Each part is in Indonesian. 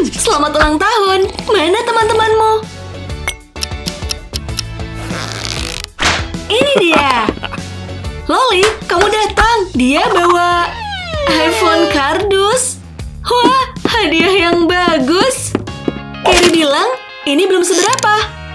Selamat ulang tahun. Mana teman-temanmu? Ini dia. Loli, kamu datang. Dia bawa iPhone kardus. Wah, hadiah yang bagus. Carrie bilang, ini belum seberapa.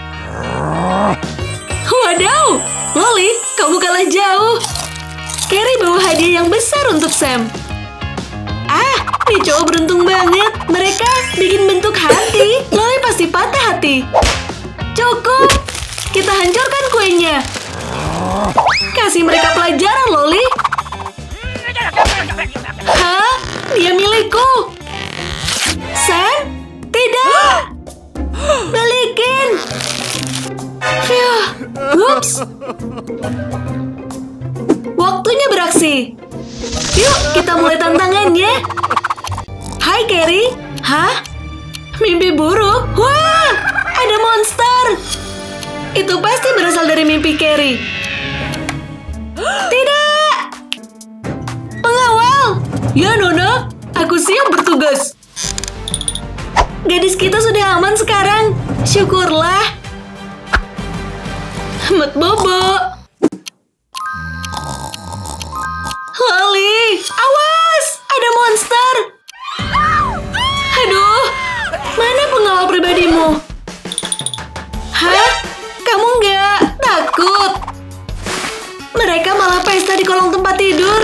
Wadaw, Loli, kamu kalah jauh. Carrie bawa hadiah yang besar untuk Sam. Nih cowok beruntung banget. Mereka bikin bentuk hati. Loli pasti patah hati. Cukup. Kita hancurkan kuenya. Kasih mereka pelajaran, Loli. Hah? Dia milikku. Sam? Tidak. Balikin. Phew. Ups. Waktunya beraksi. Yuk, kita mulai tantangannya. Hai, Carrie. Hah? Mimpi buruk? Wah, ada monster. Itu pasti berasal dari mimpi Carrie. Tidak. Pengawal. Ya, Nona. Aku siap bertugas. Gadis kita sudah aman sekarang. Syukurlah. Mat Bobo. Loli, awas! Ada monster! Aduh, mana pengawal pribadimu? Hah? Kamu nggak takut? Mereka malah pesta di kolong tempat tidur.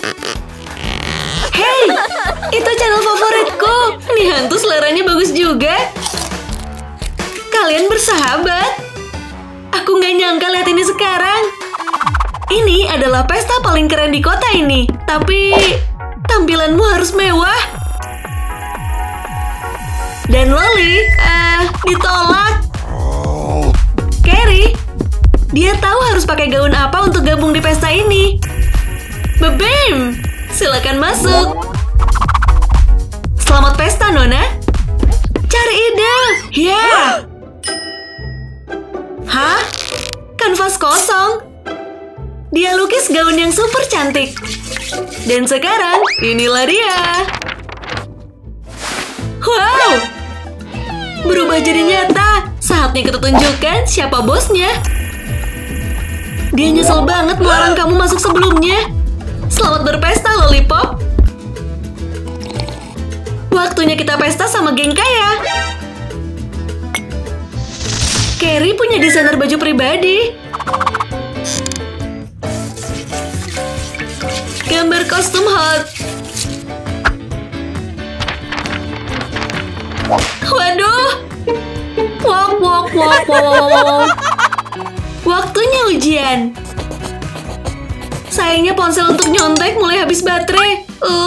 Hei, itu channel favoritku. Nih hantu seleranya bagus juga. Kalian bersahabat. Aku nggak nyangka lihat ini sekarang. Ini adalah pesta paling keren di kota ini. Tapi, tampilanmu harus mewah. Dan Loli, ditolak. Carrie, dia tahu harus pakai gaun apa untuk gabung di pesta ini. Bebem, silakan masuk. Selamat pesta, Nona. Cari ide. Ya. Hah? Kanvas kosong. Dia lukis gaun yang super cantik. Dan sekarang, inilah dia. Wow! Berubah jadi nyata. Saatnya kita tunjukkan siapa bosnya. Dia nyesel banget melarang kamu masuk sebelumnya. Selamat berpesta, Lollipop. Waktunya kita pesta sama geng kaya. Carrie punya desainer baju pribadi. Gambar kostum hot. Waduh. Wok, wok, wok, wok. Waktunya ujian. Sayangnya ponsel untuk nyontek mulai habis baterai.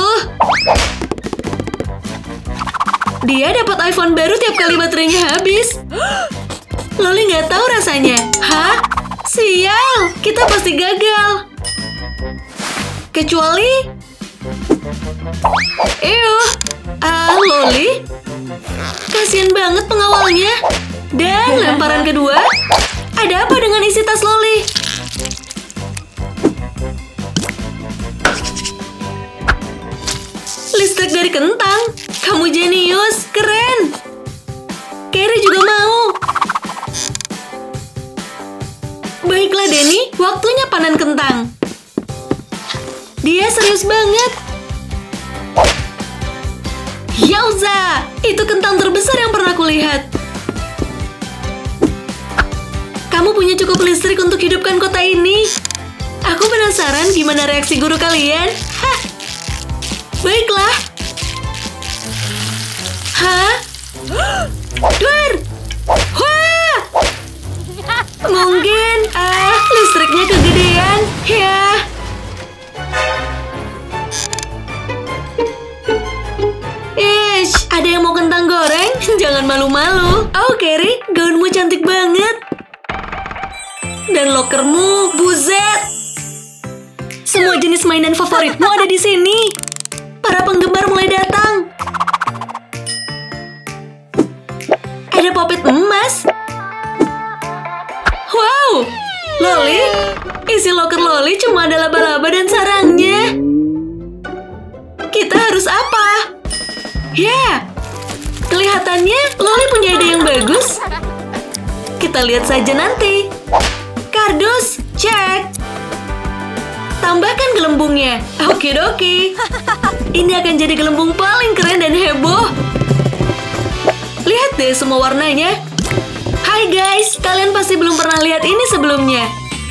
Dia dapat iPhone baru tiap kali baterainya habis. Loli nggak tahu rasanya. Hah? Sial, kita pasti gagal. Kecuali... Loli? Kasian banget pengawalnya. Dan lemparan kedua. Ada apa dengan isi tas Loli? Listrik dari kentang. Kamu jenius, keren. Carrie juga mau. Baiklah, Denny. Waktunya panen kentang. Dia serius banget. Yauza! Itu kentang terbesar yang pernah kulihat. Kamu punya cukup listrik untuk hidupkan kota ini. Aku penasaran gimana reaksi guru kalian. Hah? Baiklah. Hah? Duar! Wah! Mungkin, listriknya kegedean. Ya. Ada yang mau kentang goreng? Jangan malu-malu. Oh, Carrie, gaunmu cantik banget. Dan lokermu, buset. Semua jenis mainan favoritmu ada di sini. Para penggemar mulai datang. Ada popet emas. Wow, Loli, isi loker Loli cuma ada laba-laba dan sarangnya. Kita harus apa? Ya, Kelihatannya Loli punya ide yang bagus. Kita lihat saja nanti. Kardus, cek. Tambahkan gelembungnya. Okidoki. Ini akan jadi gelembung paling keren dan heboh. Lihat deh semua warnanya. Hai guys, kalian pasti belum pernah lihat ini sebelumnya.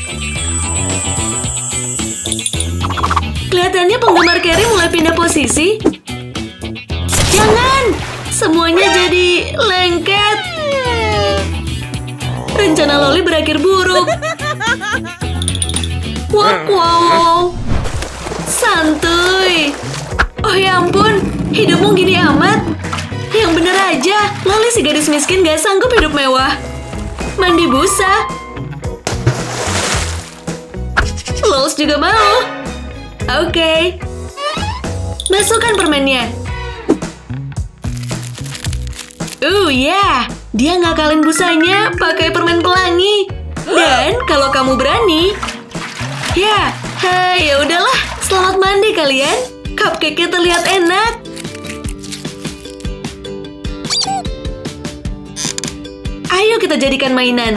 Kelihatannya penggemar Carrie mulai pindah posisi. Jangan! Semuanya jadi lengket. Rencana Loli berakhir buruk. Wow. Santuy. Oh ya ampun, hidupmu gini amat. Yang bener aja, Loli si gadis miskin gak sanggup hidup mewah. Mandi busa. Lols juga mau. Oke. Masukkan permennya. Dia ngakalin busanya pakai permen pelangi. Dan kalau kamu berani, ya udahlah. Selamat mandi kalian. Cupcake-nya terlihat enak. Ayo kita jadikan mainan.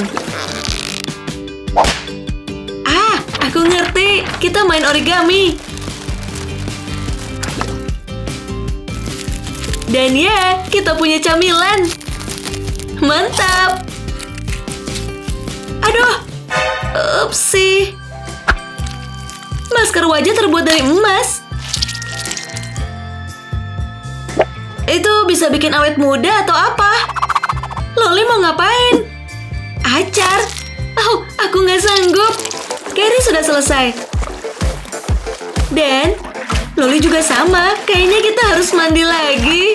Aku ngerti. Kita main origami. Dan ya, kita punya camilan. Mantap. Aduh. Upsi. Masker wajah terbuat dari emas. Itu bisa bikin awet muda atau apa? Loli mau ngapain? Acar. Aku nggak sanggup. Carrie sudah selesai. Dan Loli juga sama. Kayaknya kita harus mandi lagi.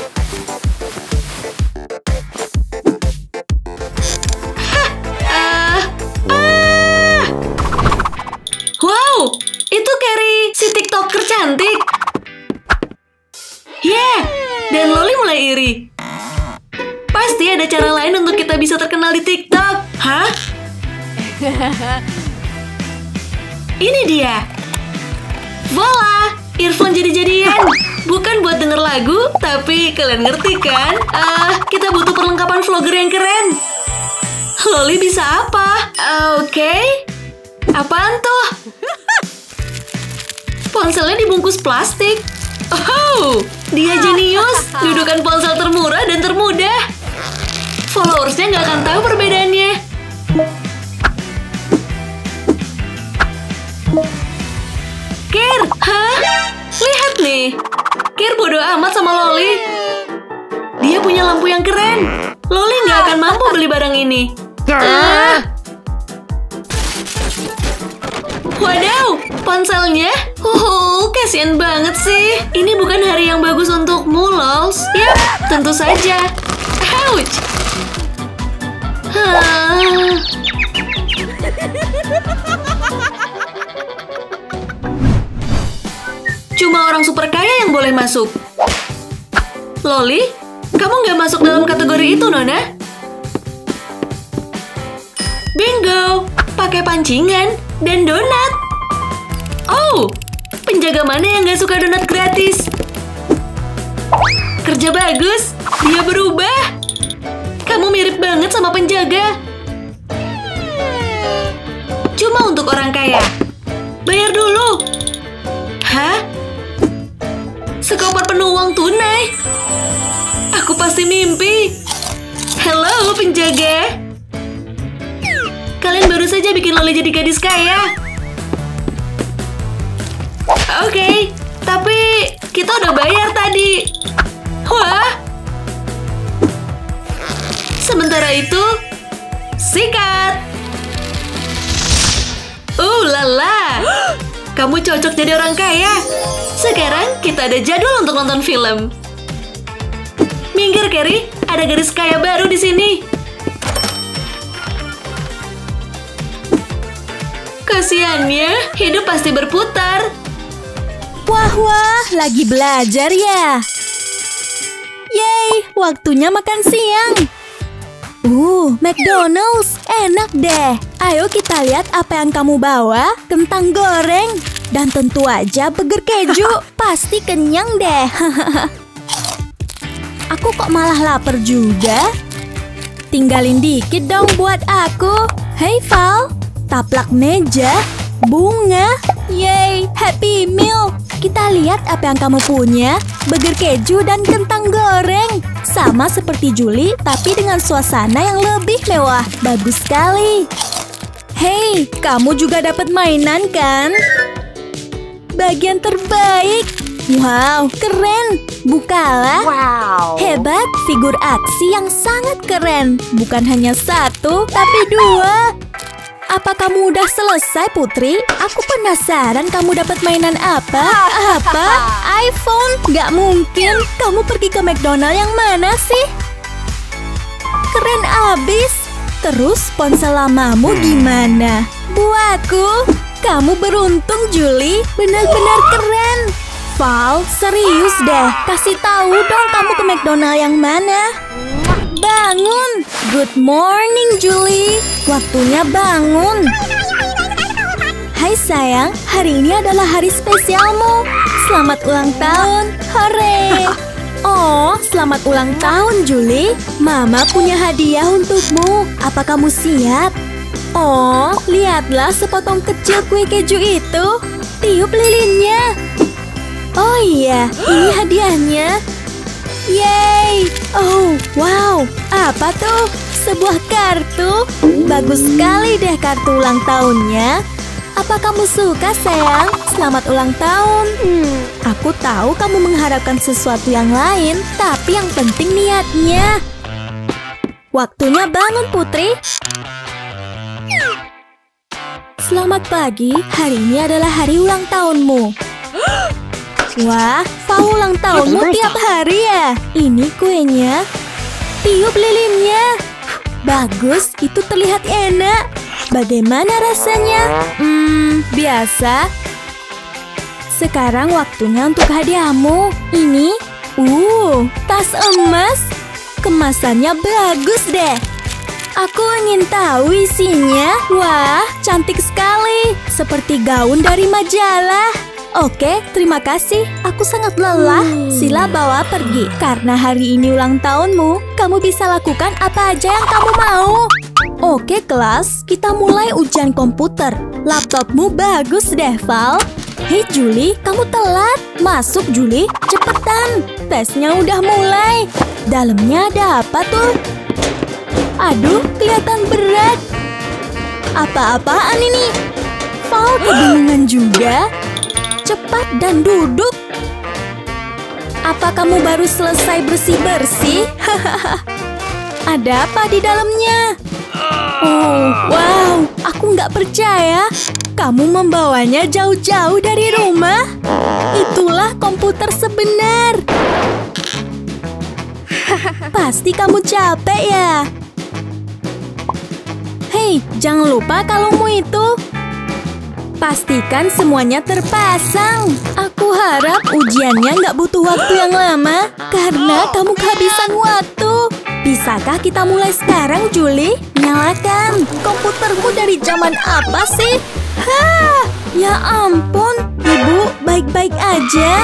Wow, itu Carrie si TikToker cantik. Dan Loli mulai iri. Pasti ada cara lain untuk kita bisa terkenal di TikTok. Hah? Ini dia. Voila, earphone jadi-jadian. Bukan buat denger lagu, tapi kalian ngerti kan? Kita butuh perlengkapan vlogger yang keren. Loli bisa apa? Oke. Apaan tuh? Ponselnya dibungkus plastik. Oh, dia jenius. Dudukan ponsel termurah dan termudah. Followersnya nggak akan tahu perbedaannya. Ker, lihat nih. Ker bodo amat sama Loli. Dia punya lampu yang keren. Loli nggak akan mampu beli barang ini. Wadaw, ponselnya. Kasian banget sih. Ini bukan hari yang bagus untukmu, Lols. Yap, tentu saja. Ouch. Cuma orang super kaya yang boleh masuk. Loli, kamu nggak masuk dalam kategori itu, Nona. Bingo, pakai pancingan dan donat. Oh, penjaga mana yang nggak suka donat gratis? Kerja bagus, dia berubah. Kamu mirip banget sama penjaga. Cuma untuk orang kaya. Bayar dulu. Hah? Sekoper penuh uang tunai. Aku pasti mimpi. Halo, penjaga. Kalian baru saja bikin Loli jadi gadis kaya. Oke, tapi kita udah bayar tadi. Wah. Sementara itu, sikat. Lala. Kamu cocok jadi orang kaya. Sekarang kita ada jadwal untuk nonton film. Minggir, Carrie. Ada gadis kaya baru di sini. Kasiannya, hidup pasti berputar. Wah, lagi belajar ya? Yeay, waktunya makan siang. McDonald's, enak deh. Ayo kita lihat apa yang kamu bawa. Kentang goreng. Dan tentu aja burger keju. Pasti kenyang deh. Aku kok malah lapar juga? Tinggalin dikit dong buat aku. Hey Val, taplak meja, bunga, yay, happy meal. Kita lihat apa yang kamu punya. Burger keju dan kentang goreng. Sama seperti Julie, tapi dengan suasana yang lebih mewah. Bagus sekali. Hey, kamu juga dapat mainan kan? Bagian terbaik. Wow, keren. Bukalah. Wow. Hebat, figur aksi yang sangat keren. Bukan hanya satu, tapi dua. Apa kamu udah selesai, Putri? Aku penasaran kamu dapat mainan apa? Apa? iPhone? Gak mungkin. Kamu pergi ke McDonald yang mana sih? Keren abis. Terus ponsel lamamu gimana? Buatku. Kamu beruntung, Julie. Benar-benar keren. Val, serius deh. Kasih tahu dong kamu ke McDonald yang mana? Bangun. Good morning, Julie. Waktunya bangun. Hai sayang, hari ini adalah hari spesialmu. Selamat ulang tahun. Hore. Oh, selamat ulang tahun, Julie. Mama punya hadiah untukmu. Apa kamu siap? Oh, lihatlah sepotong kecil kue keju itu. Tiup lilinnya. Oh iya, ini hadiahnya. Yeay! Oh, wow! Apa tuh? Sebuah kartu? Bagus sekali deh kartu ulang tahunnya. Apa kamu suka, sayang? Selamat ulang tahun. Aku tahu kamu mengharapkan sesuatu yang lain, tapi yang penting niatnya. Waktunya bangun, Putri. Selamat pagi, hari ini adalah hari ulang tahunmu. Wah, Val ulang tahunmu tiap hari ya? Ini kuenya. Tiup lilinnya. Bagus, itu terlihat enak. Bagaimana rasanya? Biasa. Sekarang waktunya untuk hadiahmu. Ini, tas emas. Kemasannya bagus deh. Aku ingin tahu isinya. Wah, cantik sekali. Seperti gaun dari majalah. Oke, terima kasih. Aku sangat lelah. Sila bawa pergi. Karena hari ini ulang tahunmu, kamu bisa lakukan apa aja yang kamu mau. Oke, kelas. Kita mulai ujian komputer. Laptopmu bagus deh, Val. Hei, Julie, kamu telat. Masuk, Julie. Cepetan. Tesnya udah mulai. Dalamnya ada apa tuh? Aduh, kelihatan berat. Apa-apaan ini? Val kebingungan juga. Cepat dan duduk. Apa kamu baru selesai bersih-bersih? Ada apa di dalamnya? Oh, wow. Aku nggak percaya. Kamu membawanya jauh-jauh dari rumah. Itulah komputer sebenar. Pasti kamu capek ya? Hei, jangan lupa kalungmu itu. Pastikan semuanya terpasang. Aku harap ujiannya nggak butuh waktu yang lama, karena kamu kehabisan waktu. Bisakah kita mulai sekarang, Julie? Nyalakan. Komputermu dari zaman apa sih? Hah, ya ampun. Ibu, baik-baik aja.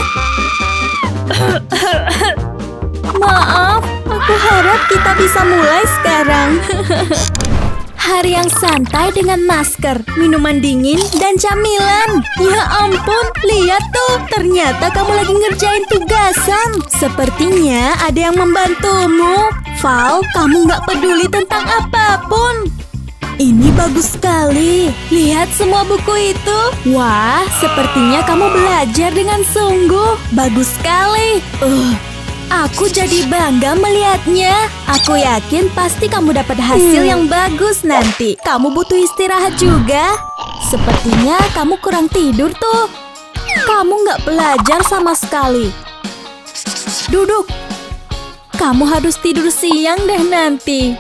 Maaf, aku harap kita bisa mulai sekarang. Hari yang santai dengan masker, minuman dingin, dan camilan. Ya ampun, lihat tuh. Ternyata kamu lagi ngerjain tugasan. Sepertinya ada yang membantumu. Val, kamu nggak peduli tentang apapun. Ini bagus sekali. Lihat semua buku itu. Wah, sepertinya kamu belajar dengan sungguh. Bagus sekali. Aku jadi bangga melihatnya. Aku yakin pasti kamu dapat hasil yang bagus nanti. Kamu butuh istirahat juga. Sepertinya kamu kurang tidur tuh. Kamu nggak belajar sama sekali. Duduk. Kamu harus tidur siang deh nanti.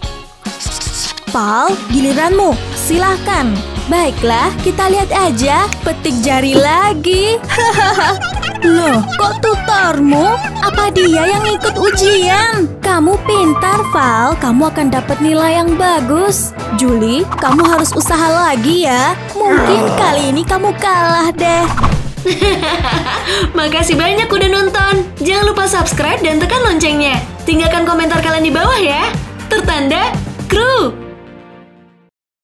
Val, giliranmu. Silahkan. Baiklah, kita lihat aja. Petik jari lagi. Loh, kok tutormu? Apa dia yang ikut ujian? Kamu pintar, Val. Kamu akan dapat nilai yang bagus. Julie, kamu harus usaha lagi ya. Mungkin kali ini kamu kalah deh. Makasih banyak udah nonton. Jangan lupa subscribe dan tekan loncengnya. Tinggalkan komentar kalian di bawah ya. Tertanda Kru.